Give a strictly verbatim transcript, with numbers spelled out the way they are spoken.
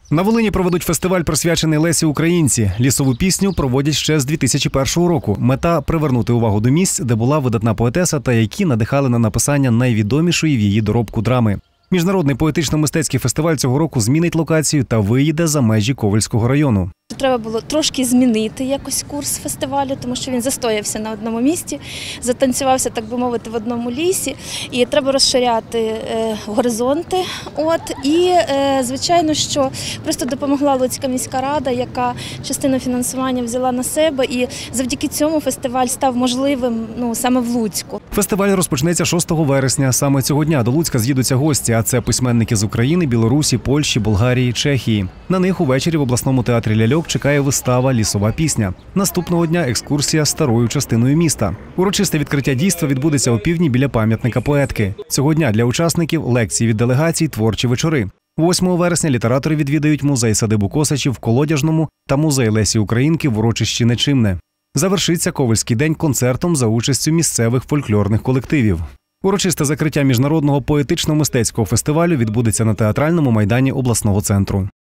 На Волині проведуть фестиваль, присвячений Лесі Українці. Лісову пісню проводять ще з дві тисячі першого року. Мета – привернути увагу до місць, де була видатна поетеса та які надихали на написання найвідомішої в її доробку драми. Міжнародний поетично-мистецький фестиваль цього року змінить локацію та виїде за межі Ковельського району. Треба було трошки змінити якось курс фестивалю, тому що він застоявся на одному місці, затанцювався, так би мовити, в одному лісі. І треба розширяти е, горизонти. От. І, е, звичайно, що просто допомогла Луцька міська рада, яка частину фінансування взяла на себе. І завдяки цьому фестиваль став можливим ну, саме в Луцьку. Фестиваль розпочнеться шостого вересня. Саме цього дня до Луцька з'їдуться гості, а це письменники з України, Білорусі, Польщі, Болгарії, Чехії. На них увечері в обласному театрі «Ляльок» чекає вистава «Лісова пісня». Наступного дня екскурсія старою частиною міста. Урочисте відкриття дійства відбудеться о півдні біля пам'ятника поетки. Цього дня для учасників лекції від делегацій, творчі вечори. восьмого вересня літератори відвідають музей садибу Косачів в Колодяжному та музей Лесі Українки в урочищі Нечимне. Завершиться Ковельський день концертом за участю місцевих фольклорних колективів. Урочисте закриття міжнародного поетично-мистецького фестивалю відбудеться на театральному майдані обласного центру.